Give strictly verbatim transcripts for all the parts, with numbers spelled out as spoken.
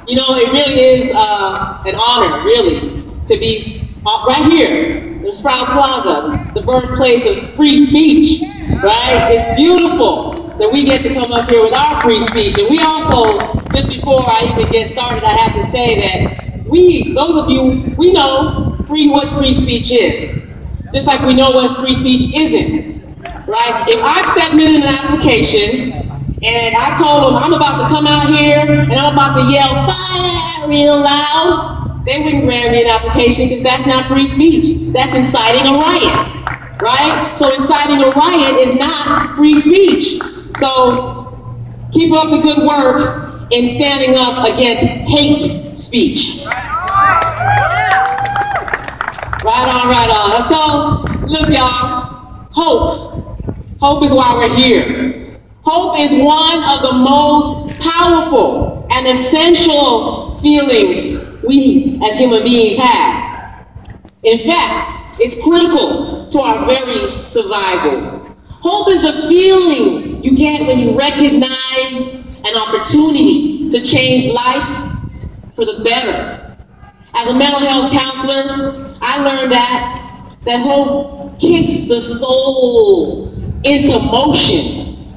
You know, it really is uh, an honor, really, to be uh, right here in Sprout Plaza, the birthplace of free speech, right? It's beautiful that we get to come up here with our free speech. And we also, just before I even get started, I have to say that we, those of you, we know free what free speech is, just like we know what free speech isn't, right? If I've submitted an application and I told them I'm about to come out here and I'm about to yell fire real loud, they wouldn't grant me an application because that's not free speech. That's inciting a riot, right? So inciting a riot is not free speech. So keep up the good work in standing up against hate speech. Right on, right on. So look, y'all, hope. Hope is why we're here. Hope is one of the most powerful and essential feelings we as human beings have. In fact, it's critical to our very survival. Hope is the feeling you get when you recognize an opportunity to change life for the better. As a mental health counselor, I learned that, that hope kicks the soul into motion.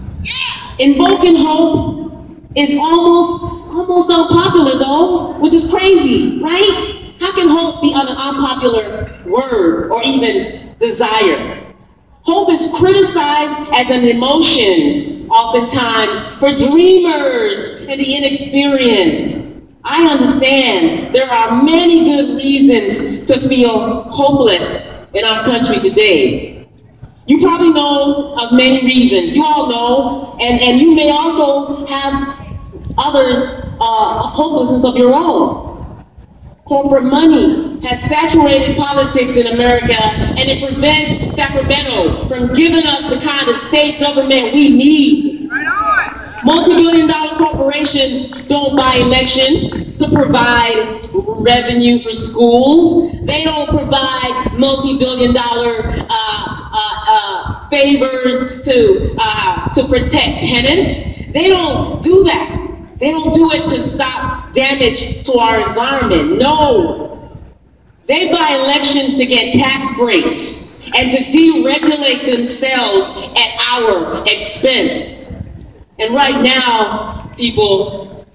Invoking hope is almost, almost unpopular though, which is crazy, right? How can hope be an unpopular word or even desire? Hope is criticized as an emotion, oftentimes, for dreamers and the inexperienced. I understand there are many good reasons to feel hopeless in our country today. You probably know of many reasons. You all know, and, and you may also have others, uh, hopelessness of your own. Corporate money has saturated politics in America, and it prevents Sacramento from giving us the kind of state government we need. Right on. Multi-billion dollar corporations don't buy elections to provide revenue for schools. They don't provide multi-billion dollar uh, uh, uh, favors to, uh, to protect tenants. They don't do that. They don't do it to stop damage to our environment. No. They buy elections to get tax breaks and to deregulate themselves at our expense. And right now, people,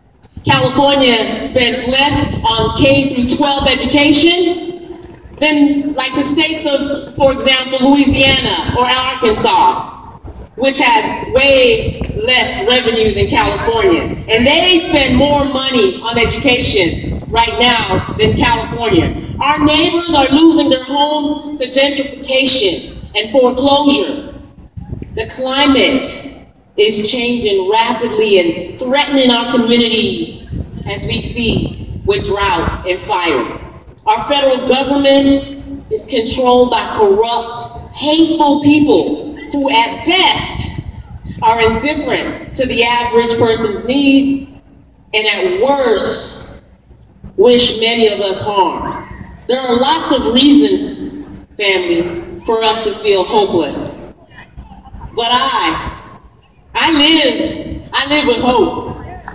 California spends less on K through twelve education than like the states of, for example, Louisiana or Arkansas, which has way less revenue than California. And they spend more money on education right now than California. Our neighbors are losing their homes to gentrification and foreclosure. The climate is changing rapidly and threatening our communities, as we see with drought and fire. Our federal government is controlled by corrupt, hateful people who at best are indifferent to the average person's needs and at worst wish many of us harm. There are lots of reasons, family, for us to feel hopeless. But I, I live, I live with hope.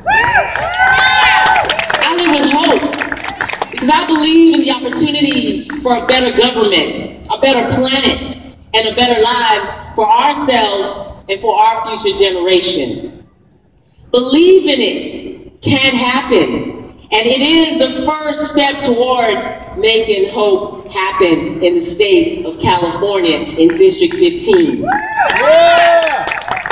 I live with hope because I believe in the opportunity for a better government, a better planet, and a better lives for ourselves and for our future generation. Believe in it can happen, and it is the first step towards making hope happen in the state of California in District fifteen. Yeah.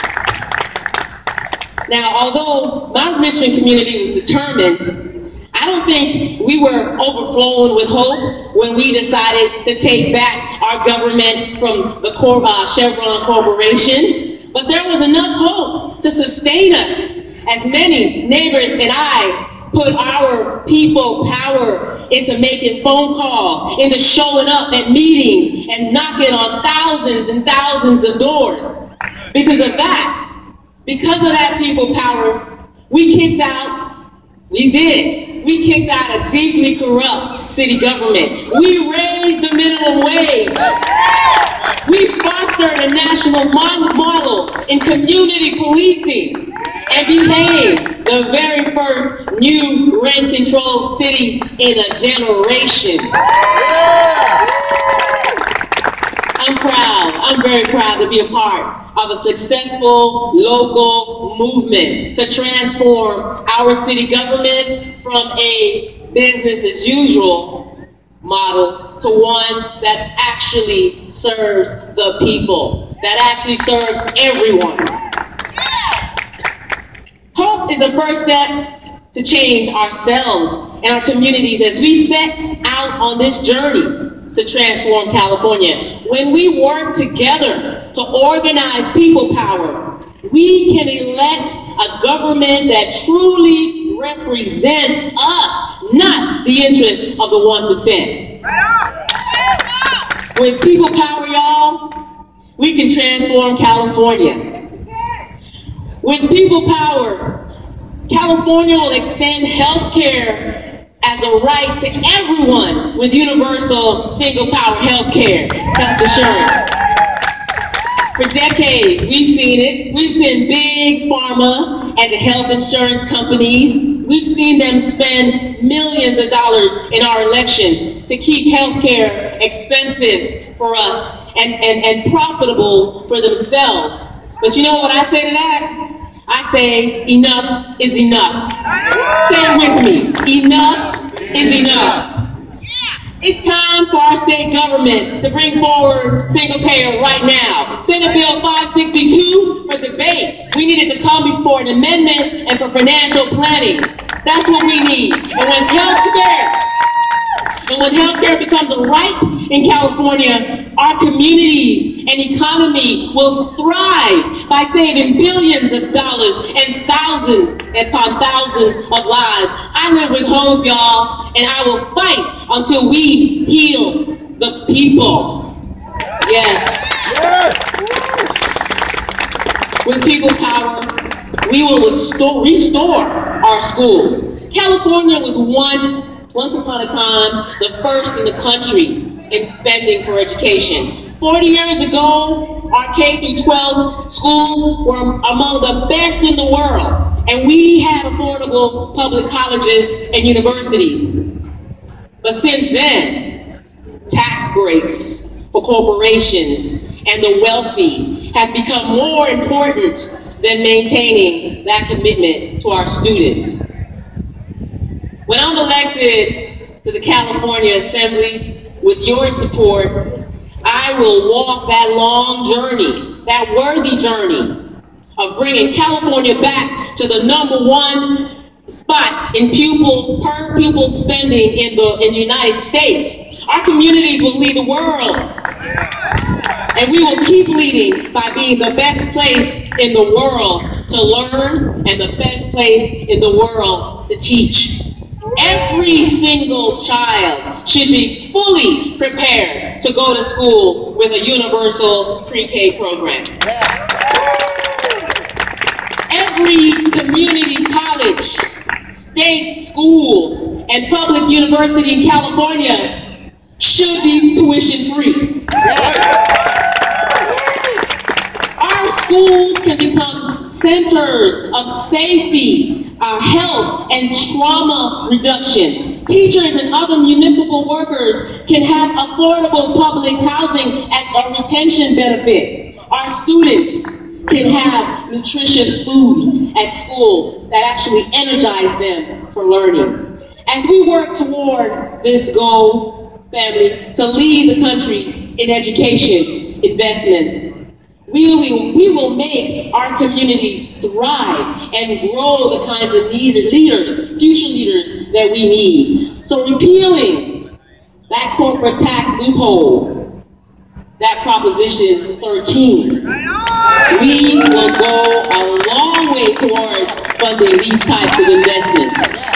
Now, although my Richmond community was determined, I don't think we were overflowing with hope when we decided to take back our government from the Cor uh, Chevron Corporation. But there was enough hope to sustain us as many neighbors and I put our people power into making phone calls, into showing up at meetings and knocking on thousands and thousands of doors. Because of that, because of that people power, we kicked out, we did, we kicked out a deeply corrupt city government. We raised the minimum wage. We fostered a national model in community policing. and became the very first new rent-controlled city in a generation. I'm proud, I'm very proud to be a part of a successful local movement to transform our city government from a business as usual model to one that actually serves the people, that actually serves everyone. Hope is the first step to change ourselves and our communities as we set out on this journey to transform California. When we work together to organize people power, we can elect a government that truly represents us, not the interests of the one percent. With people power, y'all, we can transform California. With people power, California will extend health care as a right to everyone with universal single-power health care, health insurance. For decades, we've seen it. We've seen big pharma and the health insurance companies. We've seen them spend millions of dollars in our elections to keep health care expensive for us and, and, and profitable for themselves. But you know what I say to that? I say, enough is enough. Say it with me, enough is enough. It's time for our state government to bring forward single payer right now. Senate Bill five sixty-two for debate. We need it to come before an amendment and for financial planning. That's what we need. And when healthcare, and when healthcare becomes a right in California, our communities and economy will thrive by saving billions of dollars and thousands upon thousands of lives. I live with hope, y'all, and I will fight until we heal the people. Yes. With people power, we will restore, restore our schools. California was once, once upon a time, the first in the country in spending for education. forty years ago, our K through twelve schools were among the best in the world, and we had affordable public colleges and universities. But since then, tax breaks for corporations and the wealthy have become more important than maintaining that commitment to our students. When I'm elected to the California Assembly, with your support, I will walk that long journey, that worthy journey of bringing California back to the number one spot in pupil, per pupil spending in the, in the United States. Our communities will lead the world. And we will keep leading by being the best place in the world to learn and the best place in the world to teach. Every single child should be fully prepared to go to school with a universal pre-K program. Every community college, state school, and public university in California should be tuition free. Our schools can become centers of safety, Uh, health, and trauma reduction. Teachers and other municipal workers can have affordable public housing as a retention benefit. Our students can have nutritious food at school that actually energize them for learning. As we work toward this goal, family, to lead the country in education investments, We will, we will make our communities thrive and grow the kinds of leaders, future leaders that we need. So repealing that corporate tax loophole, that Proposition thirteen, we will go a long way towards funding these types of investments.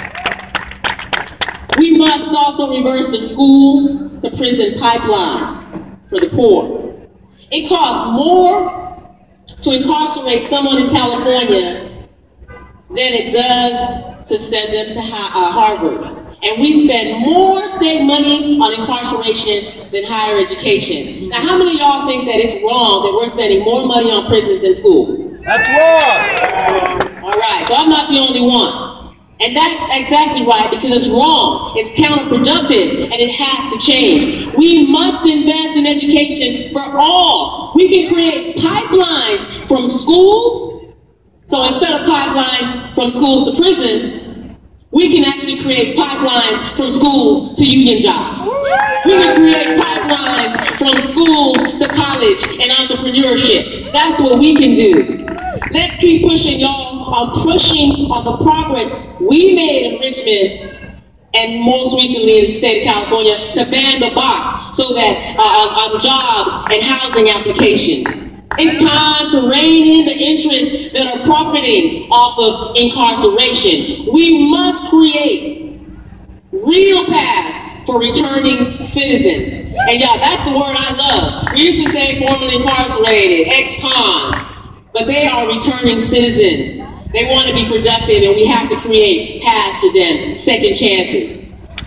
We must also reverse the school to prison pipeline for the poor. It costs more to incarcerate someone in California than it does to send them to Harvard. And we spend more state money on incarceration than higher education. Now, how many of y'all think that it's wrong that we're spending more money on prisons than schools? That's wrong! All Right, so I'm not the only one. And that's exactly right, because it's wrong, it's counterproductive, and it has to change. We must invest in education for all. We can create pipelines from schools. So instead of pipelines from schools to prison, we can actually create pipelines from schools to union jobs. We can create pipelines from schools to college and entrepreneurship. That's what we can do. Let's keep pushing, y'all, on pushing on the progress we made in Richmond and most recently in the state of California to ban the box so that uh, on jobs and housing applications. It's time to rein in the interests that are profiting off of incarceration. We must create real paths for returning citizens. And y'all, that's the word I love. We used to say formerly incarcerated, ex-cons, but they are returning citizens. They want to be productive, and we have to create paths for them, second chances.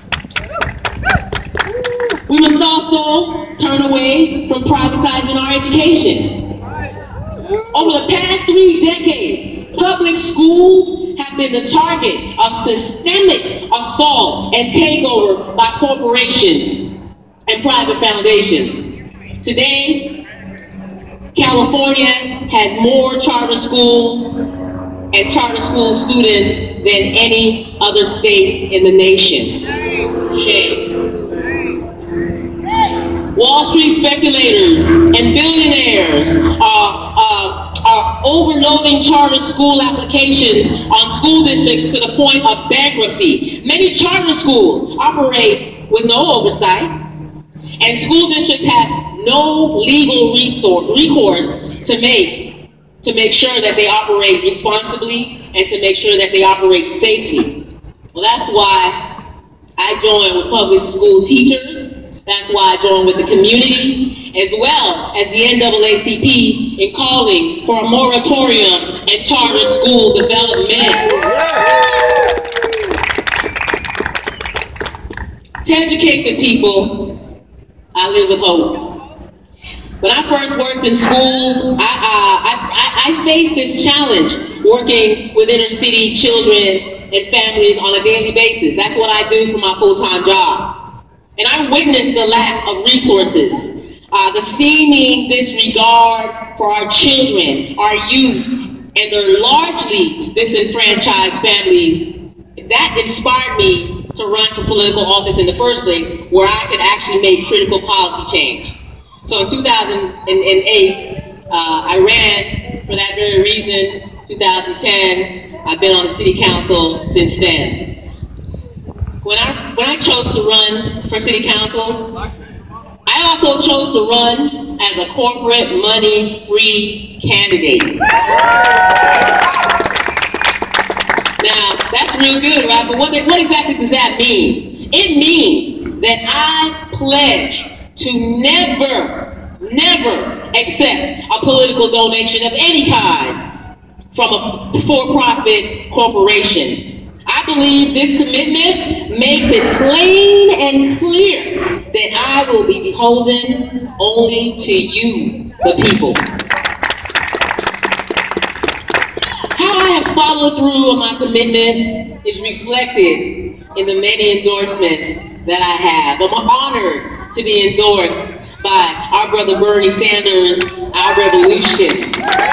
We must also turn away from privatizing our education. Over the past three decades, public schools have been the target of systemic assault and takeover by corporations and private foundations. Today, California has more charter schools and charter school students than any other state in the nation. Shame. Wall Street speculators and billionaires are, uh, are overloading charter school applications on school districts to the point of bankruptcy. Many charter schools operate with no oversight, and school districts have no legal resource, recourse to make, to make sure that they operate responsibly and to make sure that they operate safely. Well, that's why I joined with public school teachers. That's why I joined with the community, as well as the N double A C P, in calling for a moratorium in charter school development. To educate the people, I live with hope. When I first worked in schools, I, uh, I, I, I faced this challenge working with inner city children and families on a daily basis. That's what I do for my full-time job. And I witnessed the lack of resources, uh, the seeming disregard for our children, our youth, and their largely disenfranchised families. That inspired me to run for political office in the first place, where I could actually make critical policy change. So in two thousand eight, uh, I ran for that very reason. two thousand ten, I've been on the city council since then. When I, when I chose to run for city council, I also chose to run as a corporate money-free candidate. Now, that's real good, right? But what, what exactly does that mean? It means that I pledge to never, never accept a political donation of any kind from a for-profit corporation. I believe this commitment makes it plain and clear that I will be beholden only to you, the people. How I have followed through on my commitment is reflected in the many endorsements that I have. I'm honored to be endorsed by our brother Bernie Sanders, our revolution.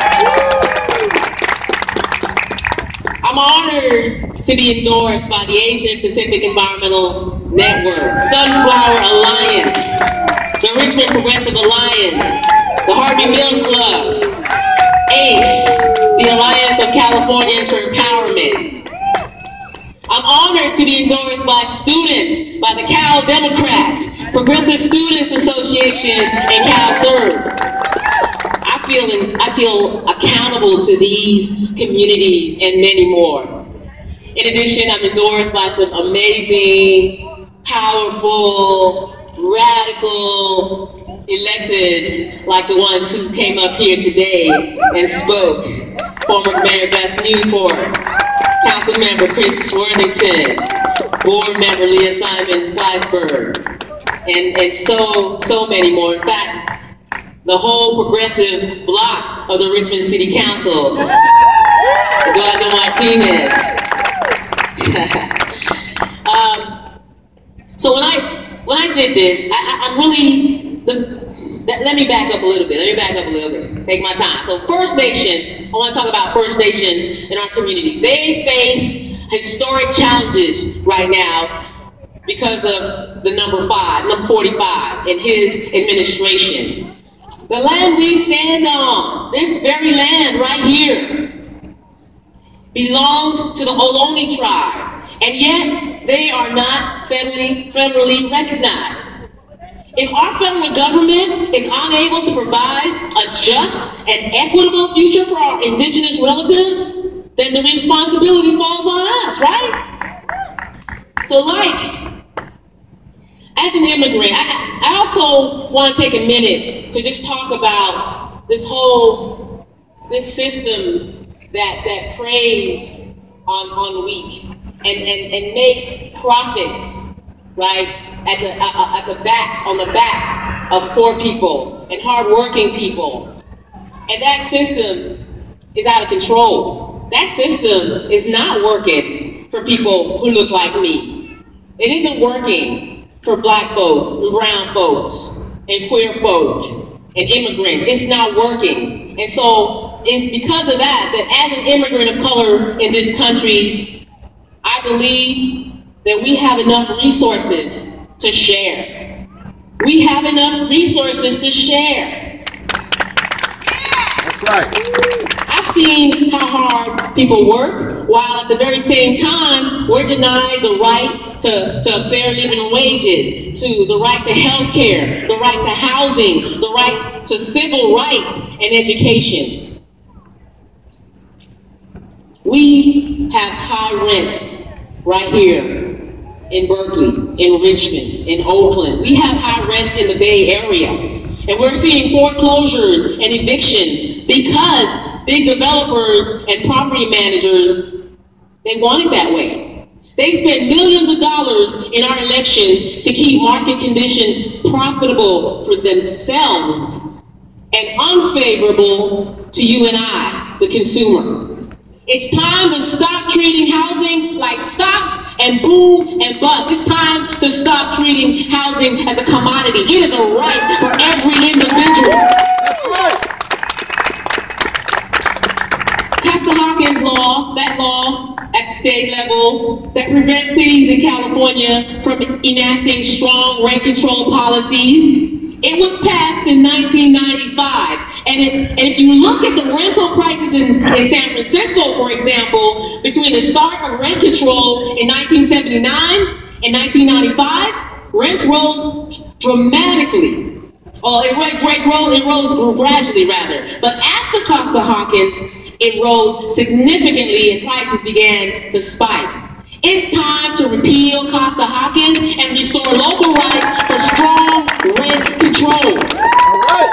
I'm honored to be endorsed by the Asian Pacific Environmental Network, Sunflower Alliance, the Richmond Progressive Alliance, the Harvey Milk Club, ACE, the Alliance of Californians for Empowerment. I'm honored to be endorsed by students, by the Cal Democrats, Progressive Students Association, and CalServe. I feel, I feel accountable to these communities and many more. In addition, I'm endorsed by some amazing, powerful, radical electeds like the ones who came up here today and spoke. Former Mayor Gus Newport, Council Member Chris Worthington, Board Member Leah Simon Weisberg, and, and so, so many more. In fact, the whole progressive bloc of the Richmond City Council Eduardo Martinez. um, so when I when I did this, I, I, I'm really the. Let me back up a little bit. Let me back up a little bit. Take my time. So First Nations, I want to talk about First Nations in our communities. They face historic challenges right now because of the number five, number forty-five, in his administration. The land we stand on, this very land right here, belongs to the Ohlone tribe, and yet they are not federally, federally recognized. If our federal government is unable to provide a just and equitable future for our indigenous relatives, then the responsibility falls on us, right? So like, as an immigrant, I, I also want to take a minute to just talk about this whole, this system that, that preys on, on the weak and, and, and makes profits, right? At the, uh, at the backs, on the backs of poor people and hardworking people. And that system is out of control. That system is not working for people who look like me. It isn't working for black folks and brown folks and queer folk and immigrants. It's not working. And so it's because of that, that as an immigrant of color in this country, I believe that we have enough resources to share. We have enough resources to share. That's right. I've seen how hard people work, while at the very same time, we're denied the right to, to fair living wages, to the right to health care, the right to housing, the right to civil rights and education. We have high rents right here in Berkeley, in Richmond, in Oakland. We have high rents in the Bay Area. And we're seeing foreclosures and evictions because big developers and property managers, they want it that way. They spend millions of dollars in our elections to keep market conditions profitable for themselves and unfavorable to you and I, the consumer. It's time to stop treating housing like stocks and boom and bust. It's time to stop treating housing as a commodity. It is a right for every individual. That's right. Costa-Hawkins law, that law at state level that prevents cities in California from enacting strong rent control policies, it was passed in nineteen ninety-five, and, it, and if you look at the rental prices in, in San Francisco, for example, between the start of rent control in nineteen seventy-nine and nineteen ninety-five, rents rose dramatically. Oh, it, it, rose, it rose gradually, rather. But after Costa-Hawkins, it rose significantly and prices began to spike. It's time to repeal Costa-Hawkins and restore local rights for strong rent control. All right.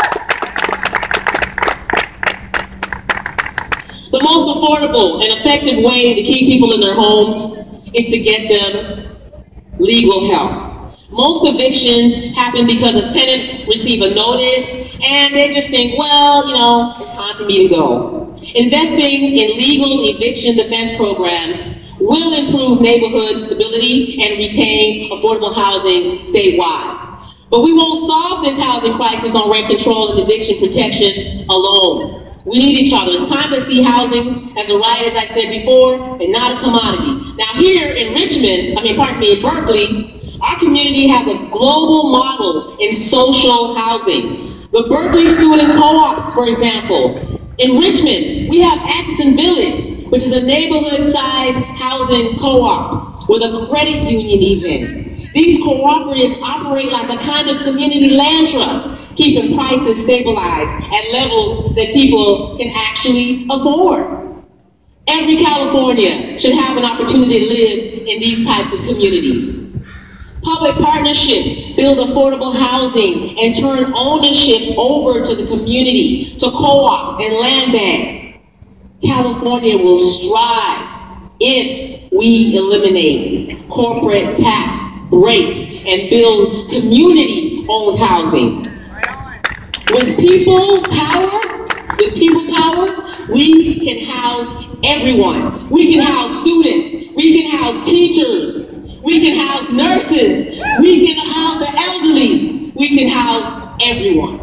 The most affordable and effective way to keep people in their homes is to get them legal help. Most evictions happen because a tenant receives a notice and they just think, well, you know, it's time for me to go. Investing in legal eviction defense programs will improve neighborhood stability and retain affordable housing statewide. But we won't solve this housing crisis on rent control and eviction protections alone. We need each other. It's time to see housing as a right, as I said before, and not a commodity. Now here in Richmond, I mean, pardon me, in Berkeley, our community has a global model in social housing. The Berkeley Student Co-ops, for example. In Richmond, we have Atchison Village, which is a neighborhood-sized housing co-op with a credit union even. These cooperatives operate like a kind of community land trust, keeping prices stabilized at levels that people can actually afford. Every California should have an opportunity to live in these types of communities. Public partnerships build affordable housing and turn ownership over to the community, to co-ops and land banks. California will strive if we eliminate corporate tax breaks and build community-owned housing. With people power, with people power, we can house everyone. We can house students. We can house teachers. We can house nurses. We can house the elderly. We can house everyone.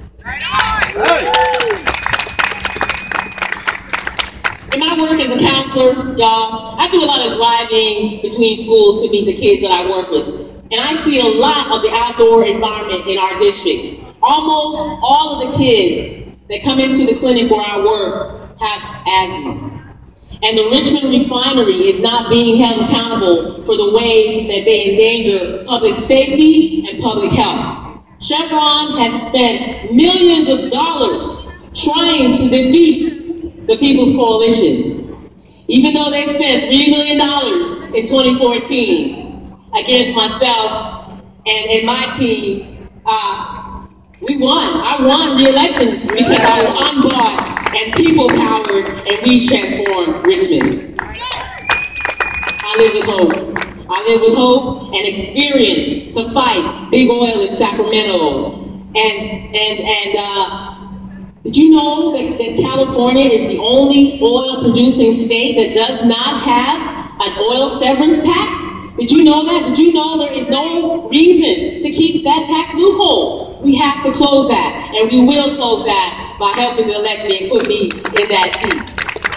In my work as a counselor, y'all, I do a lot of driving between schools to meet the kids that I work with. And I see a lot of the outdoor environment in our district. Almost all of the kids that come into the clinic where I work have asthma. And the Richmond refinery is not being held accountable for the way that they endanger public safety and public health. Chevron has spent millions of dollars trying to defeat the People's Coalition, even though they spent three million dollars in twenty fourteen against myself and, and my team. Uh, we won. I won re-election because I was unbought and people-powered, and we transformed Richmond. I live with hope. I live with hope and experience to fight big oil in Sacramento. And, and, and, uh, did you know that, that California is the only oil-producing state that does not have an oil severance tax? Did you know that? Did you know there is no reason to keep that tax loophole? We have to close that, and we will close that by helping to elect me and put me in that seat.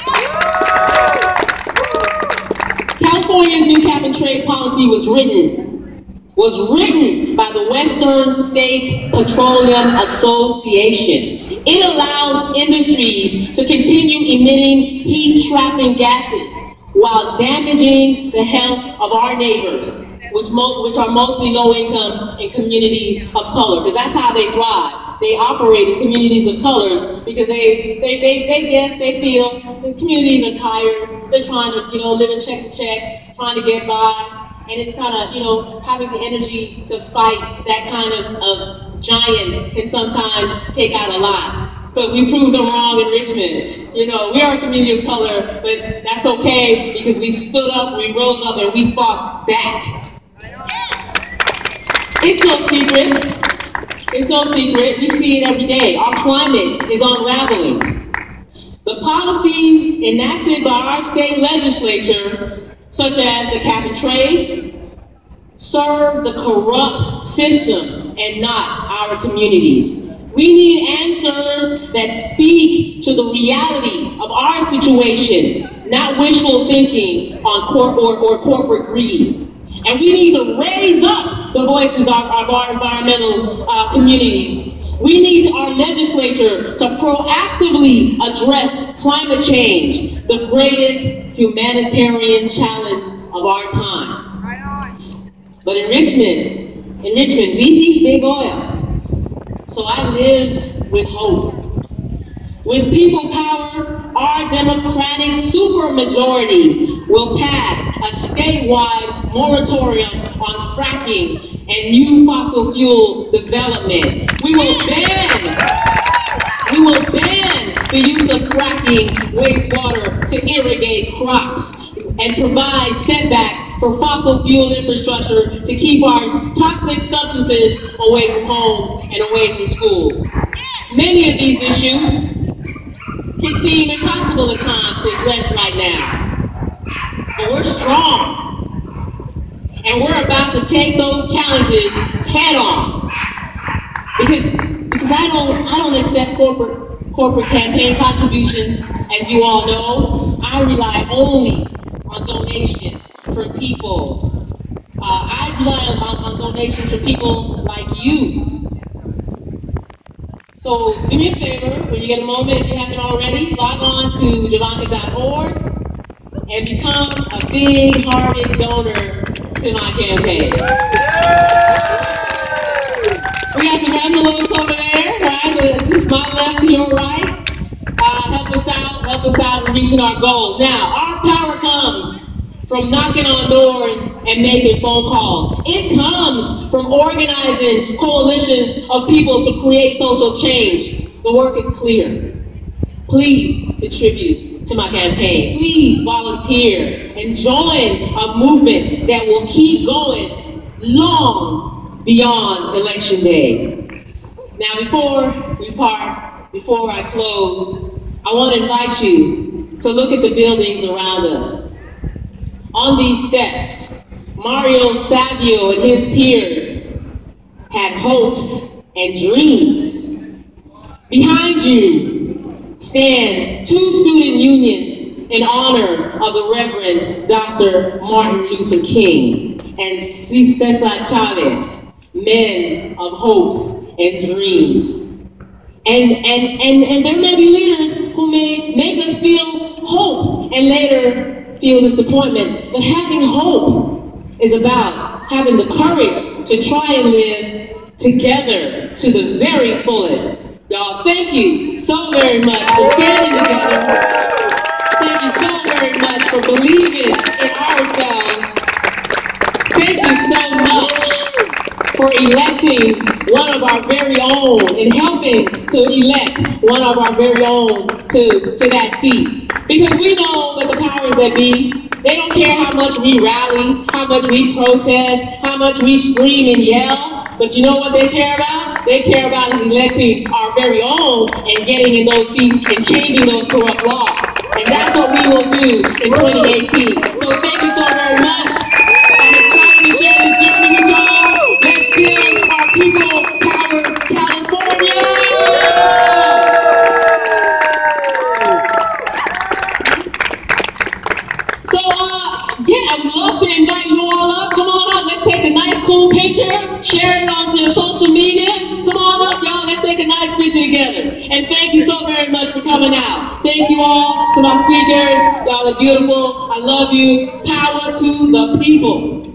California's new cap-and-trade policy was written was written by the Western States Petroleum Association. It allows industries to continue emitting heat-trapping gases while damaging the health of our neighbors, which, mo which are mostly low-income and communities of color, because that's how they thrive. They operate in communities of colors because they, they, they, they guess, they feel the communities are tired. They're trying to, you know, live in check to check, trying to get by. And it's kind of, you know, having the energy to fight that kind of, of giant can sometimes take out a lot. But we proved them wrong in Richmond. You know, we are a community of color, but that's okay because we stood up, we rose up, and we fought back. It's no secret. It's no secret. We see it every day. Our climate is unraveling. The policies enacted by our state legislature, such as the cap and trade, serve the corrupt system and not our communities. We need answers that speak to the reality of our situation, not wishful thinking on cor or, or corporate greed. And we need to raise up the voices of, of our environmental uh, communities. We need our legislature to proactively address climate change, the greatest humanitarian challenge of our time. Right on. But in Richmond, in Richmond, we need big oil. So I live with hope. With people power, our Democratic supermajority will pass a statewide moratorium on fracking and new fossil fuel development. We will ban, we will ban the use of fracking wastewater to irrigate crops and provide setbacks for fossil fuel infrastructure to keep our toxic substances away from homes and away from schools. Many of these issues can seem impossible at times to address right now, but we're strong. And we're about to take those challenges head on. Because, because I don't, I don't accept corporate, corporate campaign contributions, as you all know. I rely only on donations from people. Uh, I rely on, on donations from people like you. So do me a favor, when you get a moment, if you haven't already, log on to Jovanka dot org and become a big-hearted donor to my campaign. We got some envelopes over there, right? Just my left to your right. Uh, help us out, help us out in reaching our goals. Now, our power comes from knocking on doors and making phone calls. It comes from organizing coalitions of people to create social change. The work is clear. Please contribute to my campaign. Please volunteer and join a movement that will keep going long beyond Election Day. Now, before we part, before I close, I want to invite you to look at the buildings around us. On these steps, Mario Savio and his peers had hopes and dreams. Behind you stand two student unions in honor of the Reverend Doctor Martin Luther King and Cesar Chavez, men of hopes and dreams. And, and, and, and there may be leaders who may make us feel hope and later feel disappointment, but having hope is about having the courage to try and live together to the very fullest. Y'all, thank you so very much for standing together. Thank you so very much for believing in ourselves. Thank you so much for electing one of our very own and helping to elect one of our very own to, to that seat. Because we know that the powers that be, they don't care how much we rally, how much we protest, how much we scream and yell. But you know what they care about? They care about electing our very own and getting in those seats and changing those corrupt laws. And that's what we will do in twenty eighteen. So thank you so very much. I'm excited to share this journey with y'all. Let's build our people power, California! So, uh, yeah, I would love to invite you all up. Come on up. Let's take a nice, cool picture. Share it on your social media. Come on up, y'all. Let's take a nice picture together. And thank you so very much for coming out. Thank you all to my speakers. Y'all are beautiful. I love you. Power to the people.